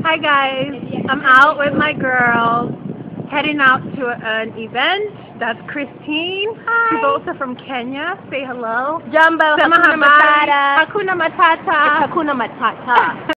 Hi guys, I'm out with my girls, heading out to an event. That's Christine. Hi. She's also from Kenya. Say hello. Jumbo, Hakuna Matata. Hakuna Matata. Hakuna Matata.